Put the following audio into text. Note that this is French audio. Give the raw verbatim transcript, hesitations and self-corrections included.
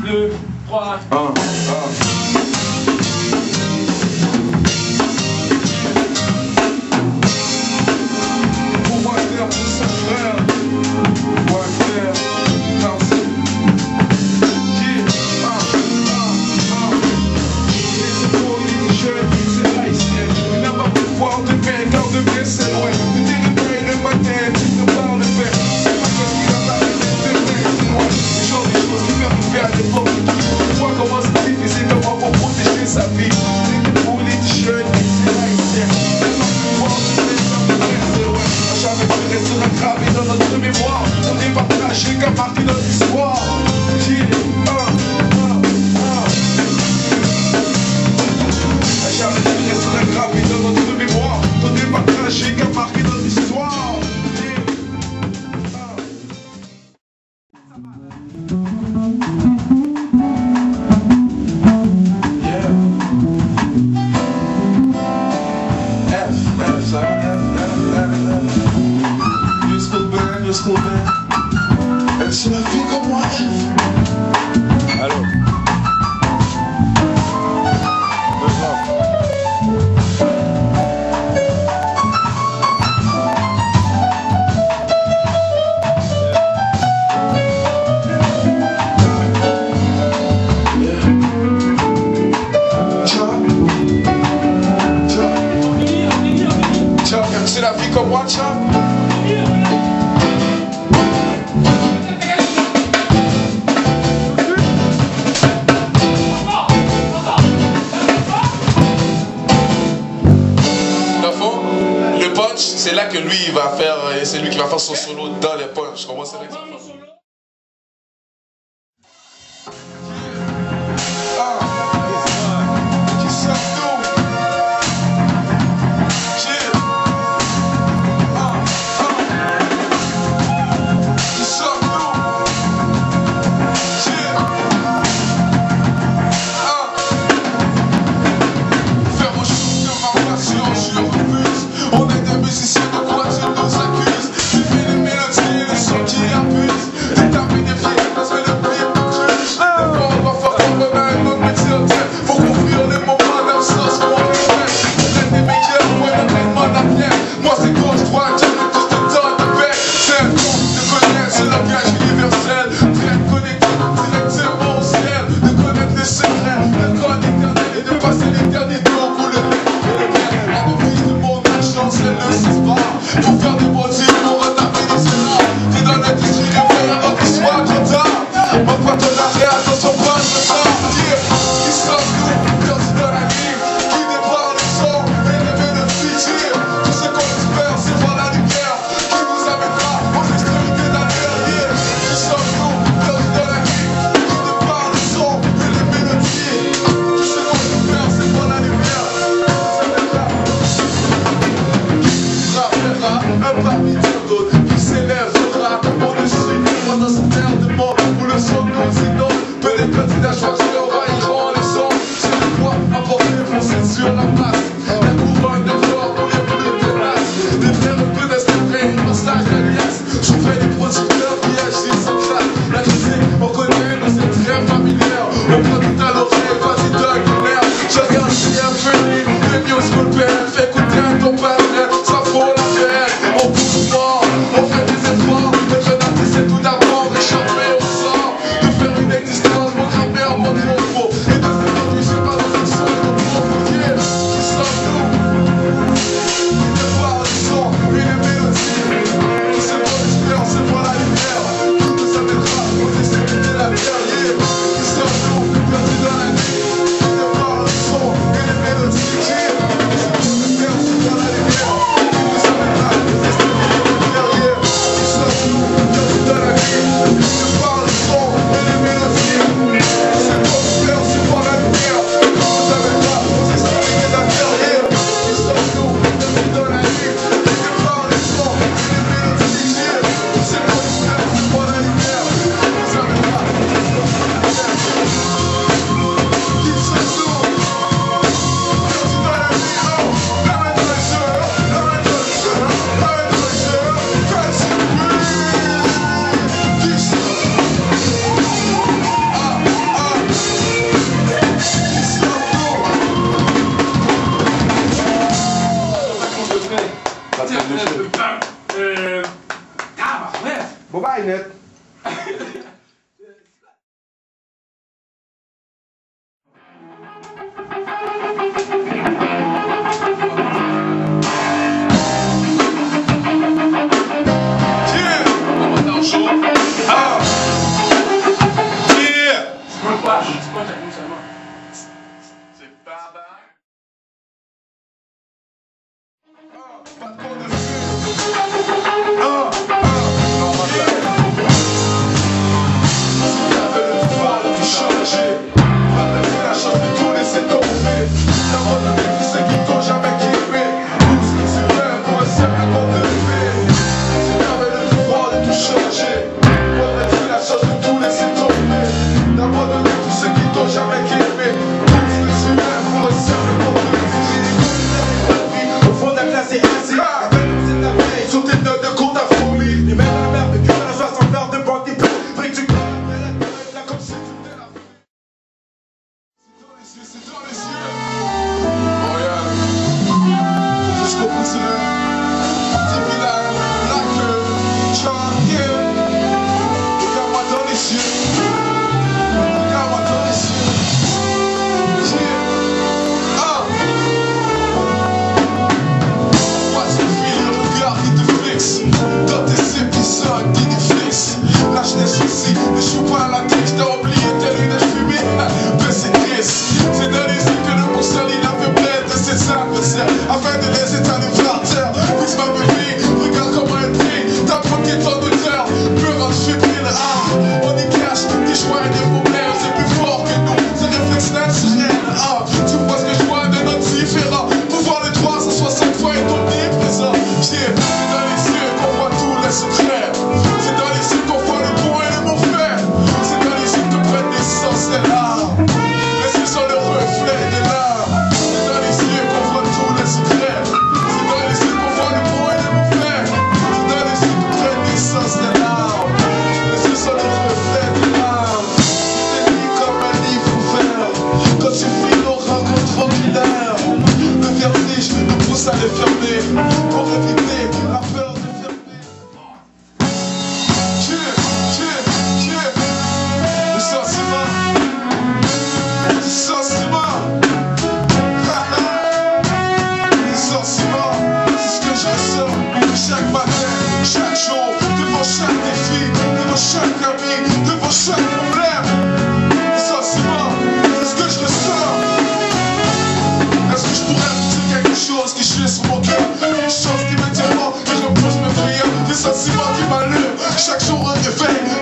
deux, trois. Un, un. nu-skool band. Et c'est la vie comme moi. Alors. C'est la vie comme moi, chum. Le punch, c'est là que lui il va faire, c'est lui qui va faire son solo dans les punchs. Comment c'est là que ça fait? On est des musiciens de quoi tu nous accuses. Tu fais des mélodies et le son qui abuse. Bye bye, net. Afin de les étaler par terre, puisse ma bébé, regarde comment elle brille. T'as proqué tant de cœur, peut rendre fébrile. Ah, on y cache des choix et des problèmes. C'est plus fort que nous, ces réflexes naturels. Ah, tu vois ce que je vois de notre différent. Pouvoir les trois cent soixante fois et ton présent. C'est dans les yeux qu'on voit tous les secrets. C'est dans les yeux qu'on voit le bon et le mauvais. C'est dans les yeux que prennent naissance les larmes. Les yeux sont le reflet de l'âme. C'est dans les yeux qu'on voit tous les secrets. C'est dans les yeux qu'on voit le bon et le mauvais. C'est dans les yeux que prennent naissance les larmes. Les yeux sont le reflet de l'âme. C'est mis comme un livre ouvert. Quand tu vis nos rencontres ordinaires, le vertige nous pousse à les fermer pour éviter la peur de fermer. Dieu, Dieu, Dieu, le sentiment, le sentiment, le sentiment, c'est ce que je ressens chaque matin, chaque jour, devant chaque défi, devant chaque ami, devant chaque problème. Le sentiment, c'est ce que je ressens. Est-ce que je pourrais vous dire quelque chose qui chie sur mon cœur? Une chose qui me tient mort, que je reproche mes prières, des sentiments qui m'allument. Chaque jour un réveil,